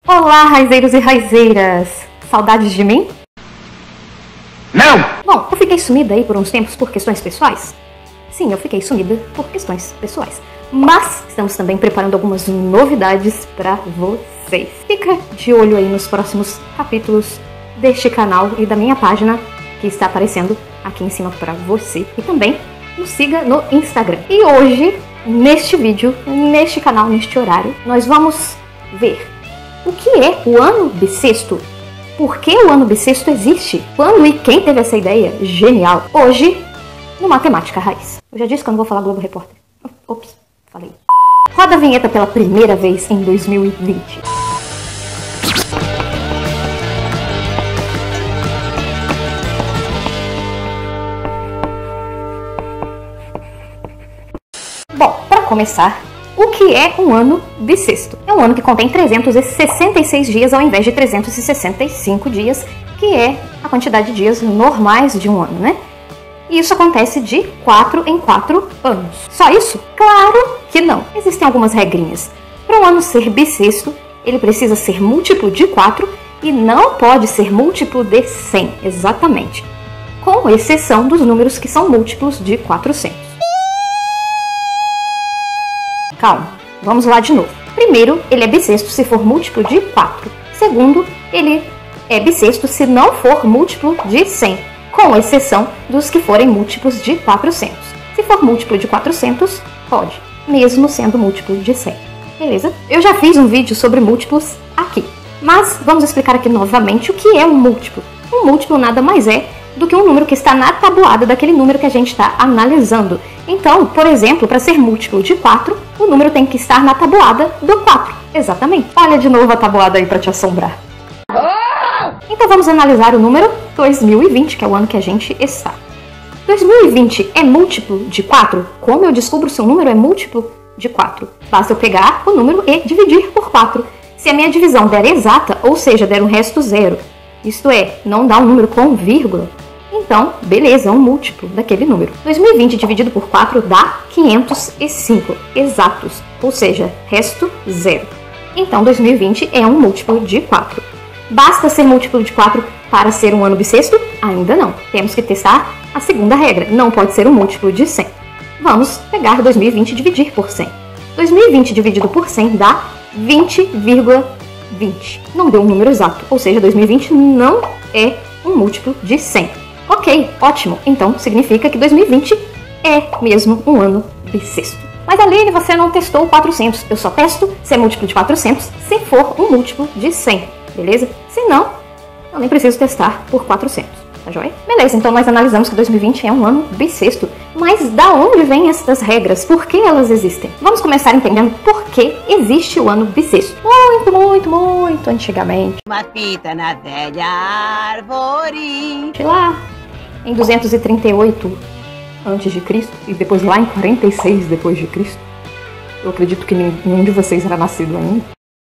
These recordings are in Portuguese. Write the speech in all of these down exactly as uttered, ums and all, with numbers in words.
Olá, raizeiros e raizeiras! Saudades de mim? Não! Bom, eu fiquei sumida aí por uns tempos por questões pessoais. Sim, eu fiquei sumida por questões pessoais. Mas estamos também preparando algumas novidades pra vocês. Fica de olho aí nos próximos capítulos deste canal e da minha página que está aparecendo aqui em cima pra você. E também nos siga no Instagram. E hoje, neste vídeo, neste canal, neste horário, nós vamos ver o que é o ano bissexto. Por que o ano bissexto existe? Quando e quem teve essa ideia genial? Hoje, no Matemática Raiz. Eu já disse que eu não vou falar Globo Repórter. Ops, falei. Roda a vinheta pela primeira vez em dois mil e vinte. Bom, para começar, o que é um ano bissexto? É um ano que contém trezentos e sessenta e seis dias ao invés de trezentos e sessenta e cinco dias, que é a quantidade de dias normais de um ano, né? E isso acontece de quatro em quatro anos. Só isso? Claro que não. Existem algumas regrinhas. Para um ano ser bissexto, ele precisa ser múltiplo de quatro e não pode ser múltiplo de cem, exatamente. Com exceção dos números que são múltiplos de quatrocentos. Calma, vamos lá de novo. Primeiro, ele é bissexto se for múltiplo de quatro. Segundo, ele é bissexto se não for múltiplo de cem, com exceção dos que forem múltiplos de quatrocentos. Se for múltiplo de quatrocentos, pode, mesmo sendo múltiplo de cem. Beleza? Eu já fiz um vídeo sobre múltiplos aqui, mas vamos explicar aqui novamente o que é um múltiplo. Um múltiplo nada mais é do que um número que está na tabuada daquele número que a gente está analisando. Então, por exemplo, para ser múltiplo de quatro, o número tem que estar na tabuada do quatro. Exatamente. Olha de novo a tabuada aí para te assombrar. Então vamos analisar o número dois mil e vinte, que é o ano que a gente está. dois mil e vinte é múltiplo de quatro? Como eu descubro se um número é múltiplo de quatro? Basta eu pegar o número e dividir por quatro. Se a minha divisão der exata, ou seja, der um resto zero, isto é, não dá um número com vírgula, então, beleza, é um múltiplo daquele número. dois mil e vinte dividido por quatro dá quinhentos e cinco, exatos, ou seja, resto zero. Então, dois mil e vinte é um múltiplo de quatro. Basta ser múltiplo de quatro para ser um ano bissexto? Ainda não. Temos que testar a segunda regra, não pode ser um múltiplo de cem. Vamos pegar dois mil e vinte e dividir por cem. dois mil e vinte dividido por cem dá vinte vírgula vinte. Não deu um número exato, ou seja, dois mil e vinte não é um múltiplo de cem. Ok, ótimo. Então significa que dois mil e vinte é mesmo um ano bissexto. Mas Aline, você não testou o quatrocentos. Eu só testo se é múltiplo de quatrocentos se for um múltiplo de cem, beleza? Se não, eu nem preciso testar por quatrocentos, tá joia? Beleza, então nós analisamos que dois mil e vinte é um ano bissexto. Mas da onde vêm essas regras? Por que elas existem? Vamos começar entendendo por que existe o ano bissexto. Muito, muito, muito antigamente. Uma fita na velha árvore. Lá em duzentos e trinta e oito antes de Cristo e depois lá em quarenta e seis depois de Cristo. Eu acredito que nenhum de vocês era nascido ainda.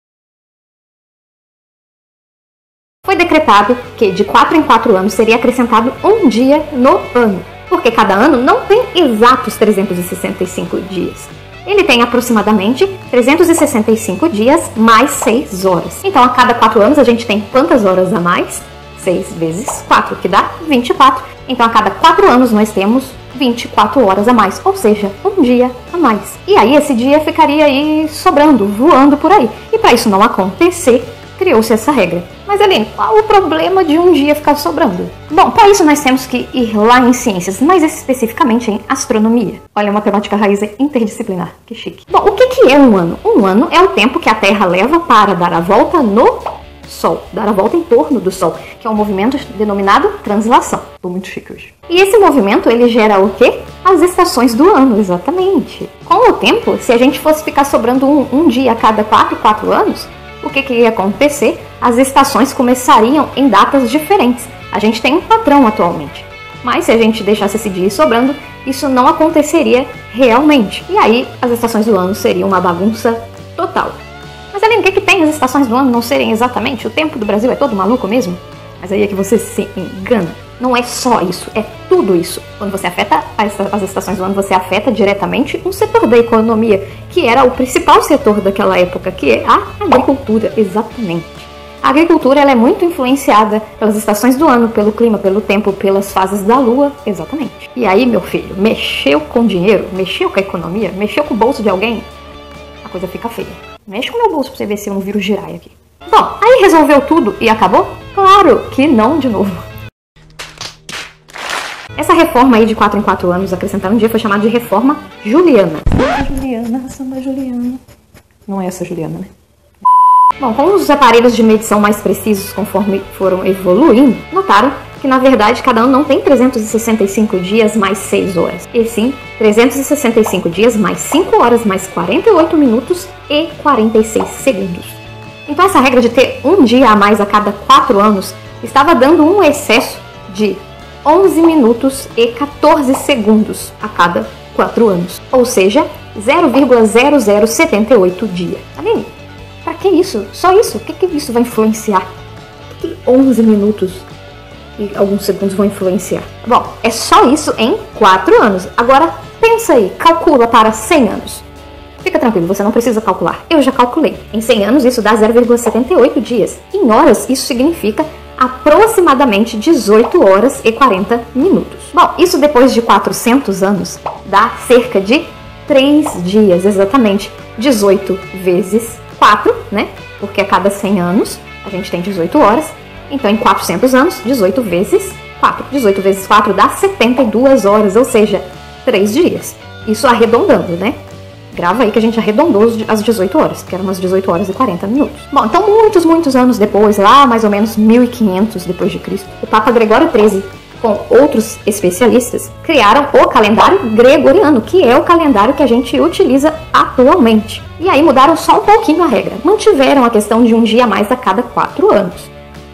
Foi decretado que de quatro em quatro anos seria acrescentado um dia no ano, porque cada ano não tem exatos trezentos e sessenta e cinco dias. Ele tem aproximadamente trezentos e sessenta e cinco dias mais seis horas. Então a cada quatro anos a gente tem quantas horas a mais? seis vezes quatro, que dá vinte e quatro. Então a cada quatro anos nós temos vinte e quatro horas a mais, ou seja, um dia a mais. E aí esse dia ficaria aí sobrando, voando por aí. E para isso não acontecer, criou-se essa regra. Mas Aline, qual o problema de um dia ficar sobrando? Bom, para isso nós temos que ir lá em ciências, mais especificamente em astronomia. Olha, a matemática raiz é interdisciplinar, que chique. Bom, o que que é um ano? Um ano é o tempo que a Terra leva para dar a volta no Sol, dar a volta em torno do Sol, que é um movimento denominado translação. Tô muito chique hoje. E esse movimento, ele gera o quê? As estações do ano, exatamente. Com o tempo, se a gente fosse ficar sobrando um, um dia a cada quatro, quatro anos, o que que ia acontecer? As estações começariam em datas diferentes. A gente tem um padrão atualmente. Mas se a gente deixasse esse dia sobrando, isso não aconteceria realmente. E aí, as estações do ano seriam uma bagunça total. Mas Aline, o que que tem as estações do ano não serem exatamente? O tempo do Brasil é todo maluco mesmo? Mas aí é que você se engana. Não é só isso, é tudo isso. Quando você afeta as estações do ano, você afeta diretamente um setor da economia, que era o principal setor daquela época, que é a agricultura, exatamente. A agricultura ela é muito influenciada pelas estações do ano, pelo clima, pelo tempo, pelas fases da lua, exatamente. E aí, meu filho, mexeu com dinheiro, mexeu com a economia, mexeu com o bolso de alguém, a coisa fica feia. Mexe com o meu bolso pra você ver se eu não viro girai aqui. Bom, aí resolveu tudo e acabou? Claro que não de novo. Essa reforma aí de quatro em quatro anos, acrescentar um dia, foi chamada de Reforma Juliana. Samba Juliana, Samba Juliana. Não é essa Juliana, né? Bom, com os aparelhos de medição mais precisos conforme foram evoluindo, notaram que na verdade cada ano não tem trezentos e sessenta e cinco dias mais seis horas, e sim trezentos e sessenta e cinco dias mais cinco horas mais quarenta e oito minutos e quarenta e seis segundos. Então essa regra de ter um dia a mais a cada quatro anos estava dando um excesso de onze minutos e quatorze segundos a cada quatro anos, ou seja, zero vírgula zero zero sete oito dias. Tá vendo? Pra que isso? Só isso? O que, que isso vai influenciar? O que, que onze minutos e alguns segundos vão influenciar? Bom, é só isso em quatro anos. Agora, pensa aí, calcula para cem anos. Fica tranquilo, você não precisa calcular. Eu já calculei. Em cem anos, isso dá zero vírgula setenta e oito dias. Em horas, isso significa aproximadamente dezoito horas e quarenta minutos. Bom, isso depois de quatrocentos anos dá cerca de três dias, exatamente. dezoito vezes quatro, né? Porque a cada cem anos a gente tem dezoito horas. Então, em quatrocentos anos, dezoito vezes quatro. dezoito vezes quatro dá setenta e duas horas, ou seja, três dias. Isso arredondando, né? Grava aí que a gente arredondou as dezoito horas, que eram umas dezoito horas e quarenta minutos. Bom, então muitos, muitos anos depois, lá mais ou menos mil e quinhentos depois de Cristo, o Papa Gregório treze, com outros especialistas, criaram o calendário gregoriano, que é o calendário que a gente utiliza atualmente. E aí mudaram só um pouquinho a regra. Mantiveram a questão de um dia a mais a cada quatro anos.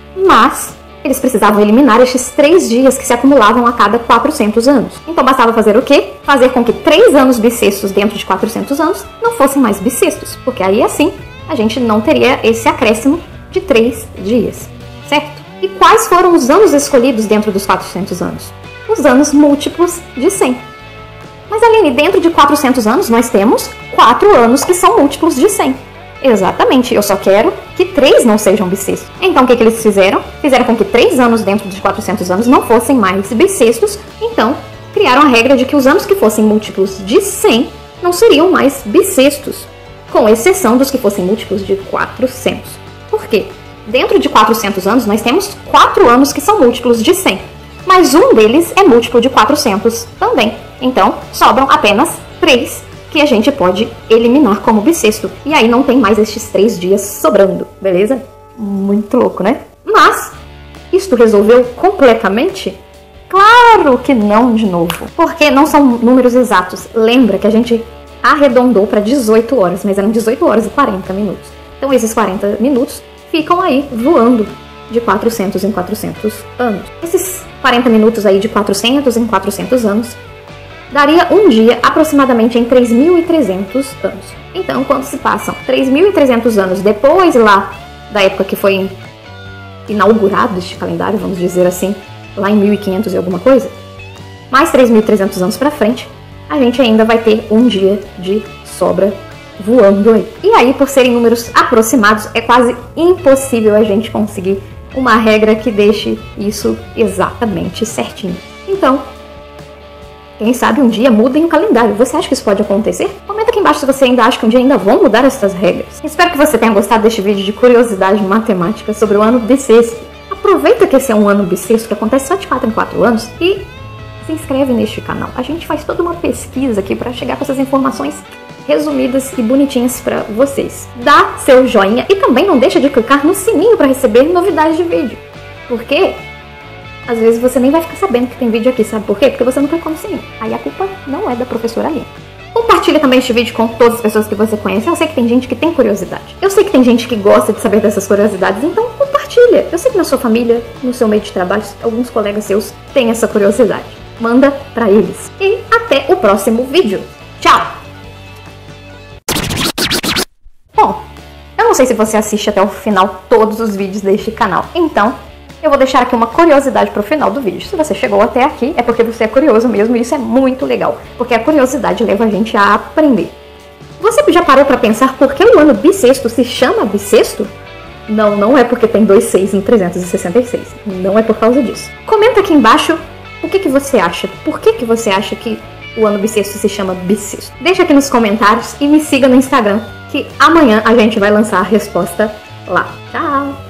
Mas eles precisavam eliminar estes três dias que se acumulavam a cada quatrocentos anos. Então bastava fazer o quê? Fazer com que três anos bissextos dentro de quatrocentos anos não fossem mais bissextos, porque aí assim a gente não teria esse acréscimo de três dias, certo? E quais foram os anos escolhidos dentro dos quatrocentos anos? Os anos múltiplos de cem. Mas Aline, dentro de quatrocentos anos nós temos quatro anos que são múltiplos de cem. Exatamente, eu só quero que três não sejam bissextos. Então o que, que eles fizeram? Fizeram com que três anos dentro de quatrocentos anos não fossem mais bissextos, então criaram a regra de que os anos que fossem múltiplos de cem não seriam mais bissextos, com exceção dos que fossem múltiplos de quatrocentos. Por quê? Dentro de quatrocentos anos nós temos quatro anos que são múltiplos de cem, mas um deles é múltiplo de quatrocentos também. Então sobram apenas três que a gente pode eliminar como bissexto. E aí não tem mais estes três dias sobrando, beleza? Muito louco, né? Mas, isto resolveu completamente? Claro que não de novo. Porque não são números exatos. Lembra que a gente arredondou para dezoito horas, mas eram dezoito horas e quarenta minutos. Então esses quarenta minutos ficam aí voando de quatrocentos em quatrocentos anos. Esses quarenta minutos aí de quatrocentos em quatrocentos anos daria um dia aproximadamente em três mil e trezentos anos. Então, quando se passam três mil e trezentos anos depois lá da época que foi inaugurado este calendário, vamos dizer assim, lá em mil e quinhentos e alguma coisa, mais três mil e trezentos anos pra frente, a gente ainda vai ter um dia de sobra voando aí. E aí, por serem números aproximados, é quase impossível a gente conseguir uma regra que deixe isso exatamente certinho. Então, quem sabe um dia mudem o calendário. Você acha que isso pode acontecer? Comenta aqui embaixo se você ainda acha que um dia ainda vão mudar essas regras. Espero que você tenha gostado deste vídeo de curiosidade matemática sobre o ano bissexto. Aproveita que esse é um ano bissexto que acontece só de quatro em quatro anos e se inscreve neste canal. A gente faz toda uma pesquisa aqui para chegar com essas informações resumidas e bonitinhas para vocês. Dá seu joinha e também não deixa de clicar no sininho para receber novidades de vídeo. Porque às vezes você nem vai ficar sabendo que tem vídeo aqui, sabe por quê? Porque você não clicou no sininho. Aí a culpa não é da professora Aline. Compartilha também este vídeo com todas as pessoas que você conhece. Eu sei que tem gente que tem curiosidade. Eu sei que tem gente que gosta de saber dessas curiosidades, então compartilha. Eu sei que na sua família, no seu meio de trabalho, alguns colegas seus têm essa curiosidade. Manda pra eles. E até o próximo vídeo. Tchau! Bom, eu não sei se você assiste até o final todos os vídeos deste canal, então Eu vou deixar aqui uma curiosidade para o final do vídeo. Se você chegou até aqui, é porque você é curioso mesmo, e isso é muito legal, porque a curiosidade leva a gente a aprender. Você já parou para pensar por que o ano bissexto se chama bissexto? Não, não é porque tem dois seis em trezentos e sessenta e seis. Não é por causa disso. Comenta aqui embaixo o que, que você acha. Por que, que você acha que o ano bissexto se chama bissexto? Deixa aqui nos comentários e me siga no Instagram, que amanhã a gente vai lançar a resposta lá. Tchau!